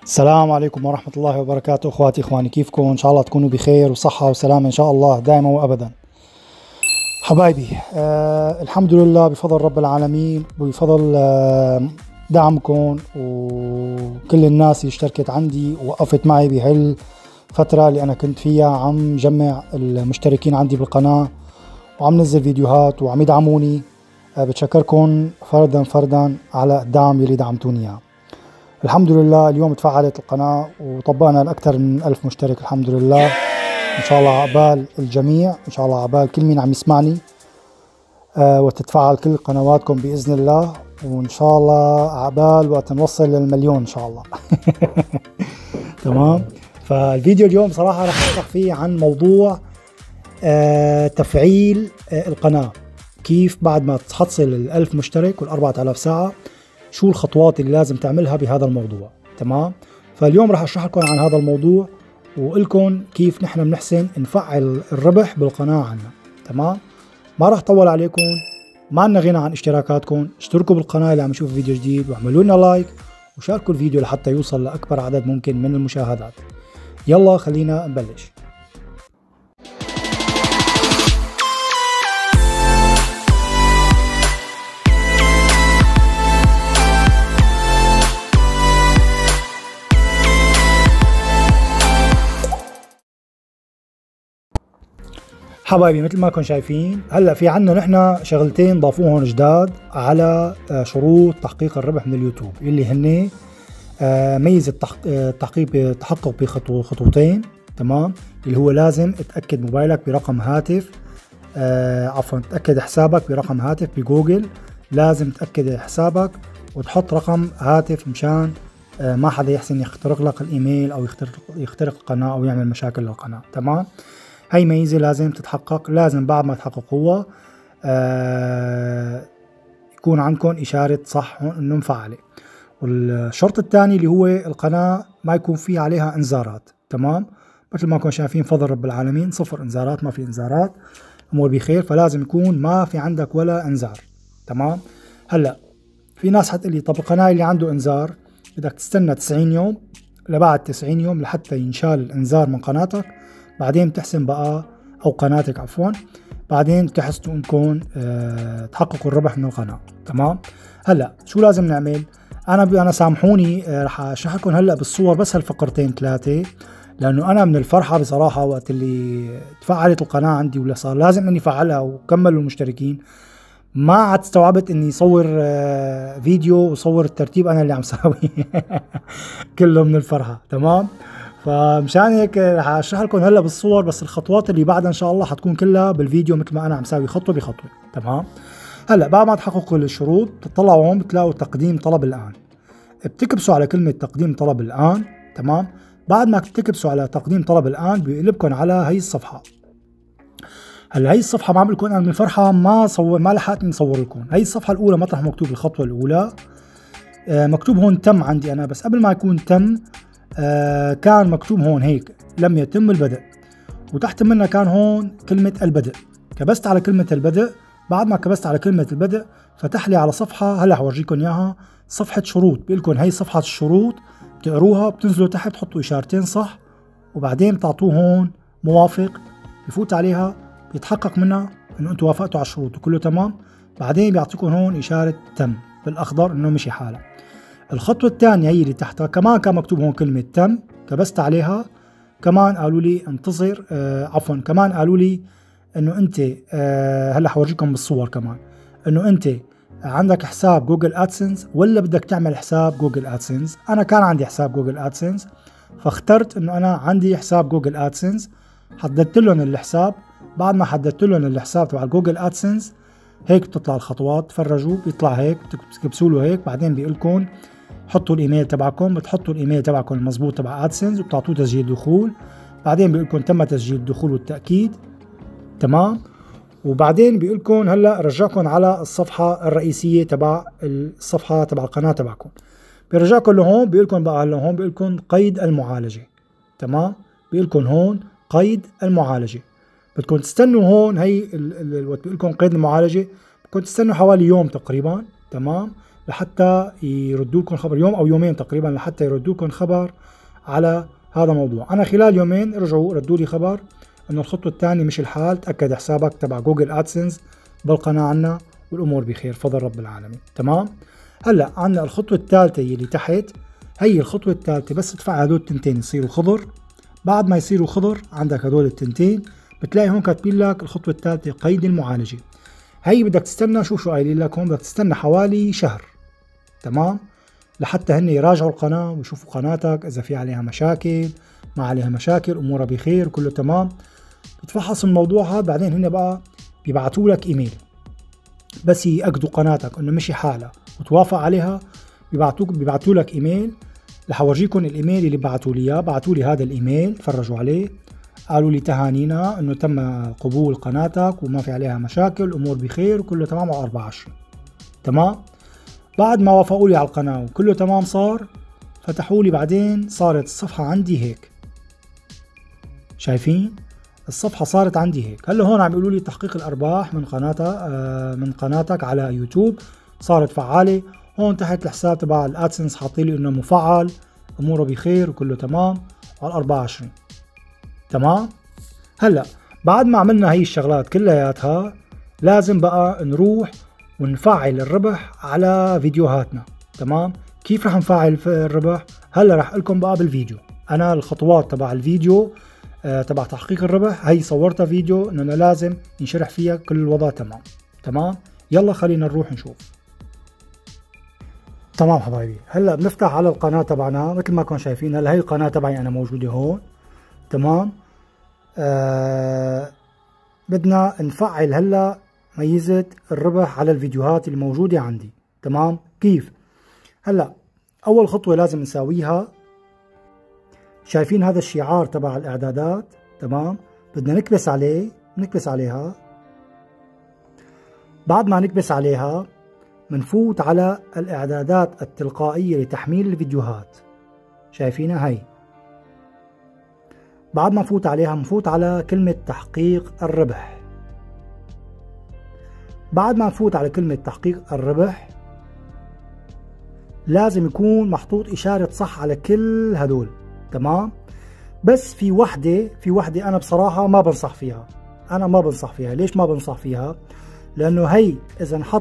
السلام عليكم ورحمة الله وبركاته. اخواتي اخواني، كيفكم؟ ان شاء الله تكونوا بخير وصحة وسلامة ان شاء الله دائما وابدا. حبايبي، الحمد لله بفضل رب العالمين وبفضل دعمكم وكل الناس اللي اشتركت عندي ووقفت معي بهالفترة اللي انا كنت فيها عم جمع المشتركين عندي بالقناة وعم نزل فيديوهات وعم يدعموني. بتشكركم فردا فردا على الدعم اللي دعمتوني اياه. الحمد لله اليوم تفعلت القناة وطبقنا لأكثر من 1000 مشترك الحمد لله. إن شاء الله عقبال الجميع، إن شاء الله عقبال كل مين عم يسمعني، وتتفعل كل قنواتكم بإذن الله، وإن شاء الله عقبال وقت نوصل للمليون إن شاء الله. تمام. فالفيديو اليوم صراحة رح أشرح فيه عن موضوع تفعيل القناة، كيف بعد ما تحصل 1000 مشترك وال4000 ساعة شو الخطوات اللي لازم تعملها بهذا الموضوع. تمام. فاليوم راح اشرح لكم عن هذا الموضوع وقلكم كيف نحن بنحسن نفعل الربح بالقناة عنا. تمام. ما راح طول عليكم، ما عنا غنى عن اشتراكاتكم. اشتركوا بالقناة اللي عم يشوف فيديو جديد واعملوا لنا لايك وشاركوا الفيديو لحتى يوصل لأكبر عدد ممكن من المشاهدات. يلا خلينا نبلش. حبايبي، مثل ما كنتم شايفين هلا في عنا نحن شغلتين ضافوهم جداد على شروط تحقيق الربح من اليوتيوب، اللي هن ميزة التحقق بخطوتين. تمام. اللي هو لازم تأكد موبايلك برقم هاتف، عفوا تأكد حسابك برقم هاتف بجوجل. لازم تأكد حسابك وتحط رقم هاتف مشان ما حدا يحسن يخترق لك الايميل او يخترق القناة او يعمل مشاكل للقناة. تمام. هاي ميزة لازم تتحقق. لازم بعد ما تحققوها يكون عندكم إشارة صح إنه مفعلة. والشرط الثاني اللي هو القناة ما يكون في عليها إنذارات. تمام. مثل ما كنتم شايفين فضل رب العالمين، 0 إنذارات، ما في إنذارات، أمور بخير. فلازم يكون ما في عندك ولا إنذار. تمام. هلا في ناس حتقلي طب القناة اللي عنده إنذار بدك تستنى 90 يوم لبعد 90 يوم لحتى ينشال الإنذار من قناتك، بعدين بتحسن بقى او قناتك عفوا، بعدين بتحسنوا انكم تحققوا الربح من القناه. تمام. هلا شو لازم نعمل؟ انا سامحوني رح اشرح لكم هلا بالصور بس هالفقرتين ثلاثه، لانه انا من الفرحه بصراحه وقت اللي تفعلت القناه عندي ولا صار لازم اني افعلها وكملوا المشتركين، ما عاد استوعبت اني صور فيديو وصور الترتيب انا اللي عم ساوي. كله من الفرحه. تمام. فمشان هيك رح اشرح لكم هلا بالصور، بس الخطوات اللي بعدها ان شاء الله حتكون كلها بالفيديو مثل ما انا عم ساوي خطوه بخطوه. تمام. هلا بعد ما تحققوا الشروط بتطلعوا هون بتلاقوا تقديم طلب الان، بتكبسوا على كلمه تقديم طلب الان. تمام. بعد ما تكبسوا على تقديم طلب الان بيقلبكم على هي الصفحه. هلا هي الصفحه ما عم لكم انا من الفرحه ما لحقت نصور لكم. هي الصفحه الاولى مطرح مكتوب الخطوه الاولى مكتوب هون تم عندي انا، بس قبل ما يكون تم كان مكتوب هون هيك لم يتم البدء، وتحت منها كان هون كلمة البدء. كبست على كلمة البدء. بعد ما كبست على كلمة البدء فتح لي على صفحة هلا حورجيكم اياها، صفحة شروط. بيقولكم هي صفحة الشروط، بتقروها بتنزلوا تحت تحطوا اشارتين صح، وبعدين بتعطوه هون موافق، بفوت عليها بيتحقق منها انه انتم وافقتوا على الشروط وكله تمام. بعدين بيعطيكم هون اشارة تم بالاخضر انه مشي حالها. الخطوة الثانية هي اللي تحتها كمان كان مكتوب هون كلمة تم، كبست عليها. كمان قالوا لي انتظر، عفوا كمان قالوا لي انه انت هلا حورجيكم بالصور كمان انه انت عندك حساب جوجل ادسنس ولا بدك تعمل حساب جوجل ادسنس. انا كان عندي حساب جوجل ادسنس فاخترت انه انا عندي حساب جوجل ادسنس. حددت لهم الحساب. بعد ما حددت لهم الحساب تبع جوجل ادسنس هيك بتطلع الخطوات. تفرجوا بيطلع هيك، بتكبسوا له هيك، بعدين بيقول لكم حطوا الايميل تبعكم. بتحطوا الايميل تبعكم المضبوط تبع ادسنس وبتعطوه تسجيل دخول. بعدين بيقول لكم تم تسجيل الدخول والتاكيد. تمام. وبعدين بيقول لكم هلا رجعكم على الصفحه الرئيسيه تبع الصفحه تبع القناه تبعكم. بيرجعكم لهون بيقول لكم بقى هلا هون بيقول لكم قيد المعالجه. تمام. بيقول لكم هون قيد المعالجه. بدكم تستنوا هون هي وقت بيقول لكم قيد المعالجه بدكم تستنوا حوالي يوم تقريبا. تمام. لحتى يردوا لكم خبر، يوم او يومين تقريبا لحتى يردوا لكم خبر على هذا الموضوع. انا خلال يومين رجعوا ردوا لي خبر انه الخطوه الثانيه مش الحال، تاكد حسابك تبع جوجل ادسنس بالقناه عنا والامور بخير فضل رب العالمين. تمام. هلا عندنا الخطوه الثالثه اللي تحت، هي الخطوه الثالثه بس تدفع هدول التنتين يصيروا خضر. بعد ما يصيروا خضر عندك هدول التنتين بتلاقي هون كاتبين لك الخطوه الثالثه قيد المعالجه. هي بدك تستنى، شو قايلين لك هون، بدك تستنى حوالي شهر. تمام. لحتى هن يراجعوا القناه ويشوفوا قناتك اذا في عليها مشاكل ما عليها مشاكل، امورها بخير كله تمام. بتفحص الموضوع هذا، بعدين هن بقى بيبعتوا لك ايميل بس يأكدوا قناتك انه مشي حالها وتوافق عليها. بيبعتوا لك ايميل، رح اورجيكم الايميل اللي بعتوا لي اياه. بعتوا لي هذا الايميل، فرجوا عليه، قالوا لي تهانينا انه تم قبول قناتك وما في عليها مشاكل، الامور بخير وكله تمام على 24. تمام. بعد ما وافقوا لي على القناه وكله تمام صار، فتحوا لي بعدين صارت الصفحه عندي هيك، شايفين الصفحه صارت عندي هيك. هلا هون عم يقولوا لي تحقيق الارباح من قناتك على يوتيوب صارت فعاله. هون تحت الحساب تبع الادسنس حاطين لي انه مفعل، اموره بخير وكله تمام على 24. تمام. هلا بعد ما عملنا هي الشغلات كلياتها لازم بقى نروح ونفعل الربح على فيديوهاتنا. تمام. كيف رح نفعل الربح؟ هلا رح لكم بقى بالفيديو انا الخطوات تبع الفيديو تبع تحقيق الربح. هي صورتها فيديو انه لازم ينشرح فيها كل الوضع تمام. تمام. يلا خلينا نروح نشوف. تمام حبايبي، هلا بنفتح على القناه تبعنا مثل ما كنتم شايفين. هلا هي القناه تبعي انا موجوده هون. تمام. بدنا نفعل هلا ميزة الربح على الفيديوهات اللي موجودة عندي. تمام. كيف؟ هلا أول خطوة لازم نساويها، شايفين هذا الشعار تبع الإعدادات؟ تمام. بدنا نكبس عليه، نكبس عليها. بعد ما نكبس عليها منفوت على الإعدادات التلقائية لتحميل الفيديوهات، شايفينها هي. بعد ما نفوت عليها نفوت على كلمة تحقيق الربح. بعد ما نفوت على كلمة تحقيق الربح لازم يكون محطوط إشارة صح على كل هدول. تمام. بس في وحدة أنا بصراحة ما بنصح فيها. أنا ما بنصح فيها. ليش ما بنصح فيها؟ لأنه هي إذا نحط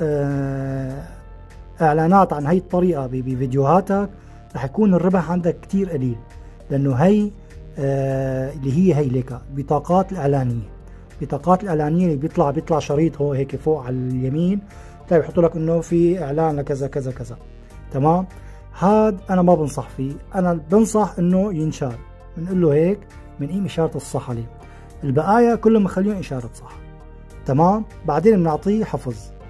إعلانات عن هي الطريقة بفيديوهاتك رح يكون الربح عندك كتير قليل. لأنه هي اللي هي ليك بطاقات الإعلانية. بطاقات الإعلانية اللي بيطلع شريط هو هيك فوق على اليمين، تلاقي بيحطوا لك إنه في إعلان لكذا كذا كذا. تمام. هاد أنا ما بنصح فيه. أنا بنصح إنه ينشال، بنقول له هيك بنقيم إشارة الصح عليه. البقايا كلهم مخليهم إشارة صح. تمام. بعدين بنعطيه حفظ.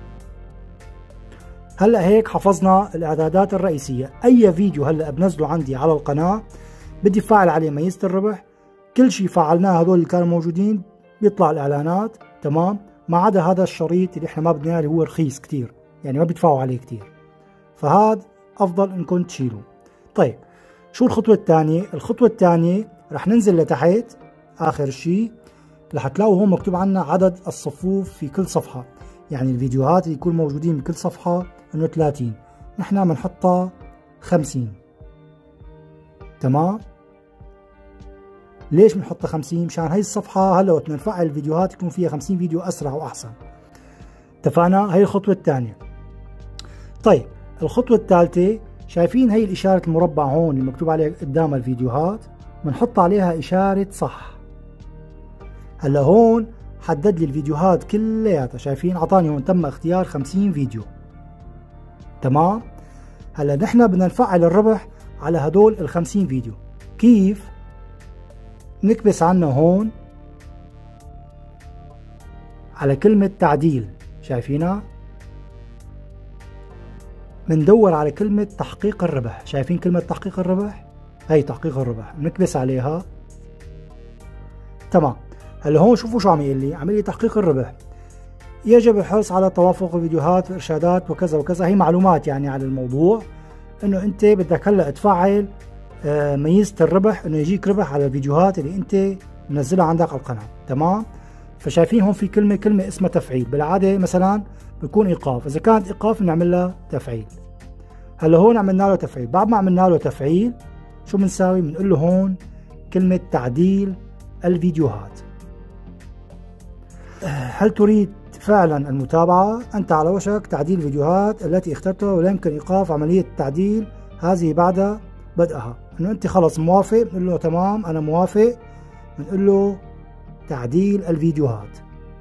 هلا هيك حفظنا الإعدادات الرئيسية. أي فيديو هلا بنزله عندي على القناة بدي فعل عليه ميزة الربح، كل شيء فعلناه هدول اللي كانوا موجودين بيطلع الإعلانات. تمام. ما عدا هذا الشريط اللي احنا ما بدنا اياه اللي هو رخيص كتير، يعني ما بيدفعوا عليه كتير، فهذا أفضل إنكم تشيلوه. طيب شو الخطوة الثانية؟ الخطوة الثانية رح ننزل لتحت آخر شيء، رح تلاقوا هون مكتوب عنا عدد الصفوف في كل صفحة، يعني الفيديوهات اللي يكون موجودين بكل صفحة إنه 30، نحن بنحطها 50. تمام. ليش بنحطها 50؟ مشان هي الصفحة هلا وقت نفعل الفيديوهات يكون فيها 50 فيديو أسرع وأحسن. اتفقنا؟ هي الخطوة الثانية. طيب الخطوة الثالثة، شايفين هي الإشارة المربع هون اللي مكتوب عليها قدام الفيديوهات، بنحط عليها إشارة صح. هلا هون حدد لي الفيديوهات كلياتها، شايفين عطاني هون تم اختيار 50 فيديو. تمام. هلا نحن بدنا نفعل الربح على هدول ال50 فيديو. كيف؟ نكبس عنه هون على كلمة تعديل، شايفينها؟ بندور على كلمة تحقيق الربح، شايفين كلمة تحقيق الربح؟ هي تحقيق الربح، بنكبس عليها. تمام. هلا هون شوفوا شو عم يقول لي، عم يقول لي تحقيق الربح يجب الحرص على توافق الفيديوهات والإرشادات وكذا وكذا. هي معلومات يعني على الموضوع، انه انت بدك هلا تفعل ميزة الربح، انه يجيك ربح على الفيديوهات اللي انت منزلها عندك على القناة. تمام. فشايفين هون في كلمة اسمها تفعيل. بالعادة مثلا بيكون إيقاف، إذا كانت إيقاف بنعمل لها تفعيل. هلا هون عملنا له تفعيل. بعد ما عملنا له تفعيل شو بنساوي؟ بنقول له هون كلمة تعديل الفيديوهات. هل تريد فعلا المتابعة؟ أنت على وشك تعديل الفيديوهات التي اخترتها ولا يمكن إيقاف عملية التعديل هذه بعد بدءها. إنه أنت خلص موافق، بنقول له تمام أنا موافق، بنقول له تعديل الفيديوهات.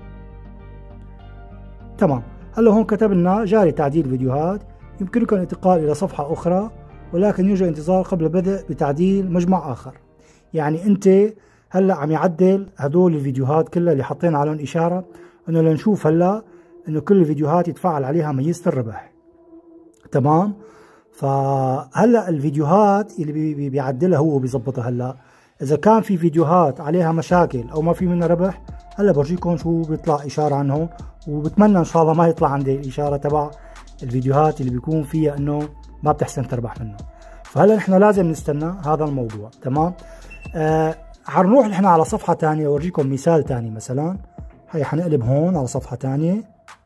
تمام. هلا هون كتب لنا جاري تعديل الفيديوهات، يمكنك الانتقال إلى صفحة أخرى ولكن يوجد انتظار قبل البدء بتعديل مجمع آخر. يعني أنت هلا عم يعدل هدول الفيديوهات كلها اللي حاطين عليهم إشارة إنه لنشوف هلا إنه كل الفيديوهات يتفعل عليها ميزة الربح. تمام. فهلا الفيديوهات اللي بيعدلها هو بيظبطها. هلا إذا كان في فيديوهات عليها مشاكل أو ما في منها ربح، هلا برجيكم شو بيطلع إشارة عنهم، وبتمنى إن شاء الله ما يطلع عندي الإشارة تبع الفيديوهات اللي بيكون فيها إنه ما بتحسن تربح منه. فهلا نحن لازم نستنى هذا الموضوع. تمام. حنروح نحن على صفحة ثانية أورجيكم مثال ثاني. مثلا هي حنقلب هون على صفحة ثانية.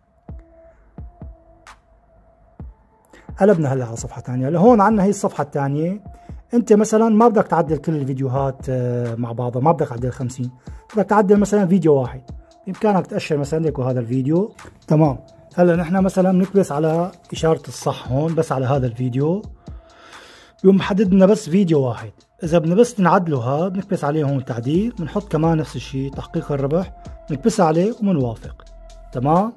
قلبنا هلا على صفحة ثانية. هلا هون عندنا هي الصفحة الثانية. أنت مثلا ما بدك تعدل كل الفيديوهات مع بعضها، ما بدك تعدل 50، بدك تعدل مثلا فيديو واحد. بإمكانك تأشر مثلا ليكو هذا الفيديو. تمام. هلا نحن مثلا بنكبس على إشارة الصح هون بس على هذا الفيديو، بيقوم محدد لنا بس فيديو واحد. إذا بدنا بس نعدله هذا بنكبس عليه هون تعديل، بنحط كمان نفس الشيء تحقيق الربح، بنكبس عليه وبنوافق. تمام.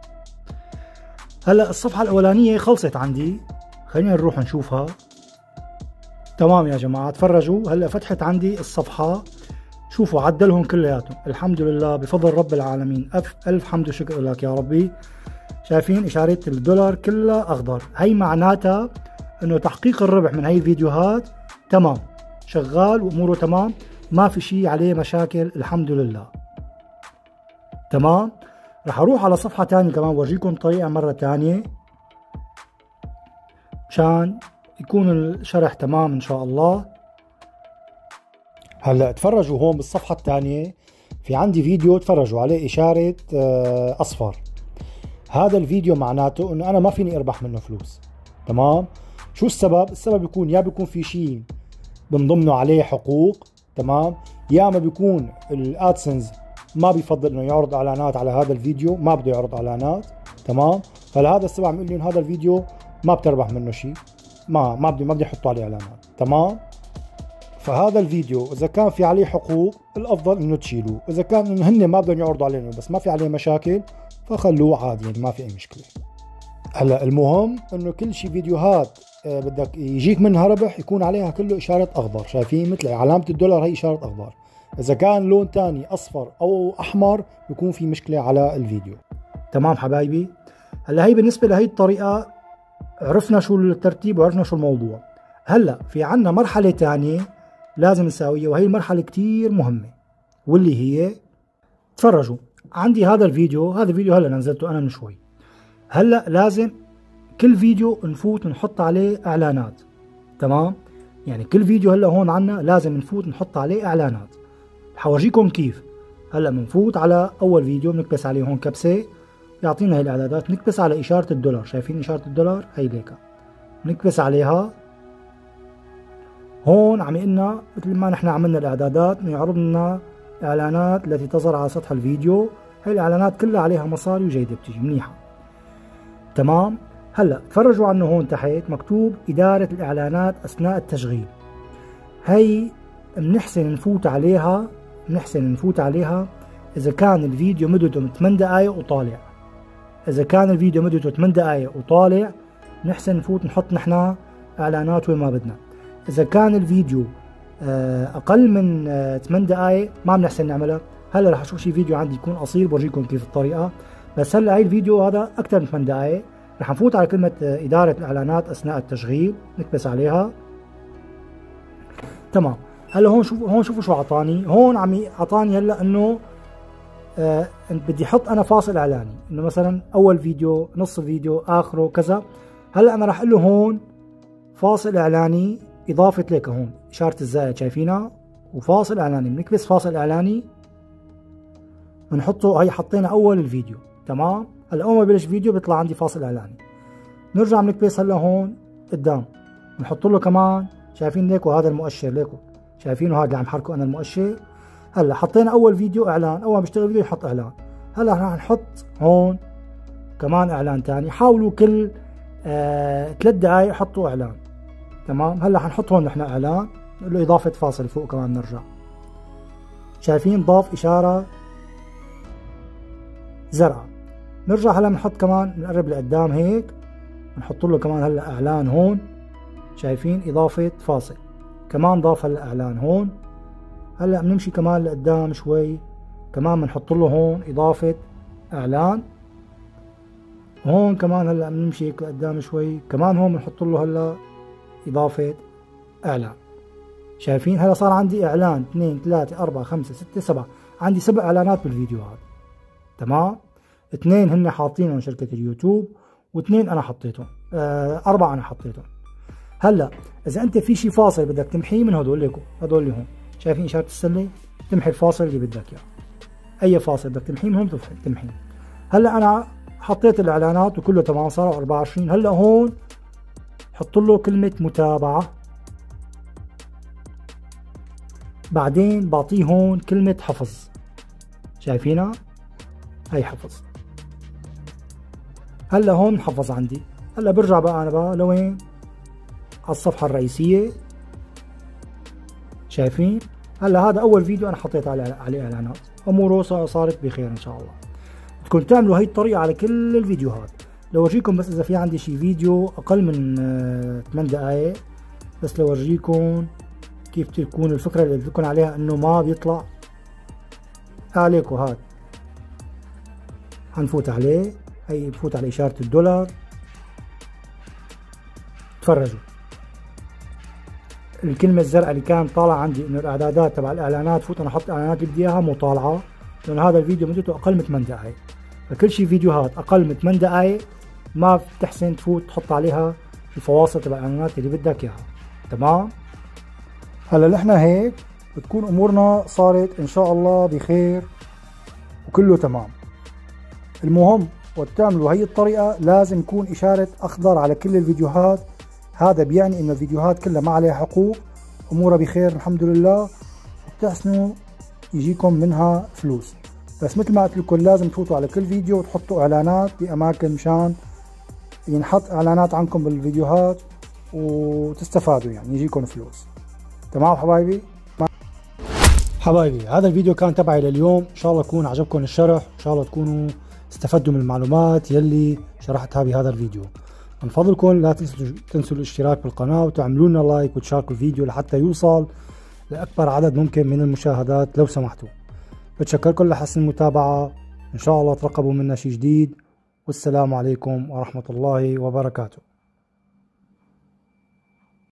هلا الصفحة الأولانية خلصت عندي، خلينا نروح نشوفها. تمام يا جماعة تفرجوا، هلا فتحت عندي الصفحة، شوفوا عدلهم كلياتهم الحمد لله بفضل رب العالمين. ألف حمد وشكر لك يا ربي. شايفين إشارة الدولار كلها أخضر، هي معناتها إنه تحقيق الربح من هي الفيديوهات تمام شغال وأموره تمام، ما في شيء عليه مشاكل الحمد لله. تمام. رح أروح على صفحة تانية كمان بورجيكم طريقة مرة تانية مشان يكون الشرح تمام إن شاء الله. هلا تفرجوا هون بالصفحة الثانية في عندي فيديو تفرجوا عليه إشارة أصفر. هذا الفيديو معناته إنه أنا ما فيني أربح منه فلوس. تمام. شو السبب؟ السبب بيكون يا بيكون في شيء من ضمنه عليه حقوق، تمام، يا اما بيكون الادسنس ما بيفضل انه يعرض اعلانات على هذا الفيديو، ما بده يعرض اعلانات. تمام. فلهذا السبب عم يقول لي هذا الفيديو ما بتربح منه شيء، ما بدي يحطوا عليه اعلانات. تمام. فهذا الفيديو اذا كان في عليه حقوق الافضل انه تشيلوه، اذا كان انه هن ما بدهم يعرضوا عليه بس ما في عليه مشاكل فخلوه عادي، يعني ما في اي مشكله. هلا المهم انه كل شيء فيديوهات بدك يجيك منها ربح يكون عليها كله اشاره اخضر. شايفين مثل علامه الدولار هي اشاره اخضر. اذا كان لون ثاني اصفر او احمر بيكون في مشكله على الفيديو. تمام حبايبي. هلا هي بالنسبه لهي الطريقه عرفنا شو الترتيب وعرفنا شو الموضوع. هلا في عنا مرحله ثانيه لازم نساويها وهي مرحله كتير مهمه، واللي هي تفرجوا عندي هذا الفيديو هلا نزلته انا من شوي. هلا لازم كل فيديو نفوت نحط عليه اعلانات. تمام. يعني كل فيديو هلا هون عنا لازم نفوت نحط عليه اعلانات. حورجيكم كيف. هلا بنفوت على اول فيديو بنكبس عليه هون كبسه يعطينا هي الاعدادات، بنكبس على اشاره الدولار. شايفين اشاره الدولار هي ليكا، بنكبس عليها. هون عم يقلنا مثل ما نحن عملنا الاعدادات انه يعرض لنا اعلانات التي تظهر على سطح الفيديو. هي الاعلانات كلها عليها مصاري وجيده بتيجي منيحه. تمام. هلا تفرجوا عنه هون تحت مكتوب إدارة الإعلانات أثناء التشغيل. هي بنحسن نفوت عليها إذا كان الفيديو مدته 8 دقائق وطالع. إذا كان الفيديو مدته 8 دقائق وطالع نحسن نفوت نحط نحن إعلانات وين ما بدنا. إذا كان الفيديو أقل من 8 دقائق ما بنحسن نعملها. هلا رح أشوف شي فيديو عندي يكون قصير بورجيكم كيف الطريقة، بس هلا هاي الفيديو هذا أكثر من 8 دقائق. رح نفوت على كلمة إدارة الإعلانات أثناء التشغيل، نكبس عليها. تمام. هلا هون شوفوا شو عطاني. هون عطاني هلا إنه بدي أحط أنا فاصل إعلاني، إنه مثلا أول فيديو، نص الفيديو، آخره كذا. هلا أنا رح أقول له هون فاصل إعلاني إضافة لك هون إشارة الزائد شايفينها، وفاصل إعلاني. بنكبس فاصل إعلاني بنحطه. هي حطينا اول الفيديو تمام. هلا اول ما يبلش فيديو بيطلع عندي فاصل اعلاني. نرجع بنكبس هلا هون قدام بنحط له كمان، شايفين ليكو هذا المؤشر، ليكو شايفينه هذا اللي عم حركه انا المؤشر. هلا حطينا اول فيديو اعلان، اول ما بيشتغل فيديو يحط اعلان. هلا راح نحط هون كمان اعلان ثاني. حاولوا كل 3 دقائق حطوا اعلان تمام. هلا حنحط هون نحن اعلان، نقول له اضافه فاصل فوق كمان. نرجع شايفين ضاف اشاره زرقاء. نرجع هلا بنحط كمان، بنقرب لقدام هيك بنحط له كمان هلا اعلان هون، شايفين اضافه فاصل كمان ضاف هلا اعلان هون. هلا بنمشي كمان لقدام شوي كمان بنحط له هون اضافه اعلان هون كمان. هلا بنمشي لقدام شوي كمان هون بنحط له هلا اضافه اعلان. شايفين هلا صار عندي اعلان 2 3 4 5 6 7، عندي 7 اعلانات بالفيديو هذا تمام. 2 هن حاطينهم شركه اليوتيوب، و2 انا حطيتهم، 4 انا حطيتهم. هلا اذا انت في شي فاصل بدك تمحيه من هدول ليكو، هدول اللي هون شايفين اشاره السله، تمحي الفاصل اللي بدك اياه. اي فاصل بدك تمحيه من هون تمحيه. هلا انا حطيت الاعلانات وكله تمام، صاروا 24. هلا هون حط له كلمه متابعه، بعدين بعطيه هون كلمه حفظ، شايفينها هي حفظ. هلا هون حفظ عندي. هلا برجع بقى انا بقى لوين؟ على الصفحه الرئيسيه. شايفين هلا هذا اول فيديو انا حطيت عليه اعلانات. اموره صارت بخير ان شاء الله. بدكم تعملوا هي الطريقه على كل الفيديوهات. لورجيكم بس اذا في عندي شي فيديو اقل من 8 دقائق، بس لورجيكم كيف تكون الفكره اللي بدكم عليها انه ما بيطلع عليكم. هاد حنفوت عليه، هي بفوت على اشاره الدولار. تفرجوا الكلمه الزرقاء اللي كان طالع عندي انه الاعدادات تبع الاعلانات، فوت انا احط اعلانات اللي بدي اياها مو طالعه، لانه هذا الفيديو مدته اقل من 8 دقائق. فكل شيء فيديوهات اقل من 8 دقائق ما بتحسن تفوت تحط عليها الفواصل تبع الاعلانات اللي بدك اياها تمام. هلا نحن هيك بتكون امورنا صارت ان شاء الله بخير وكله تمام. المهم وقت تعملوا هي الطريقه لازم يكون اشاره اخضر على كل الفيديوهات. هذا بيعني انه الفيديوهات كلها ما عليها حقوق، امورها بخير الحمد لله، وبتحسنوا يجيكم منها فلوس. بس مثل ما قلت لكم لازم تفوتوا على كل فيديو وتحطوا اعلانات باماكن مشان ينحط اعلانات عنكم بالفيديوهات وتستفادوا، يعني يجيكم فلوس تمام حبايبي. حبايبي هذا الفيديو كان تبعي لليوم، ان شاء الله يكون عجبكم الشرح، ان شاء الله تكونوا استفدتوا من المعلومات يلي شرحتها بهذا الفيديو. من فضلكم لا تنسوا الاشتراك بالقناة وتعملوا لنا لايك وتشاركوا الفيديو لحتى يوصل لأكبر عدد ممكن من المشاهدات لو سمحتوا. بتشكركم لحسن المتابعة، إن شاء الله ترقبوا منا شي جديد، والسلام عليكم ورحمة الله وبركاته.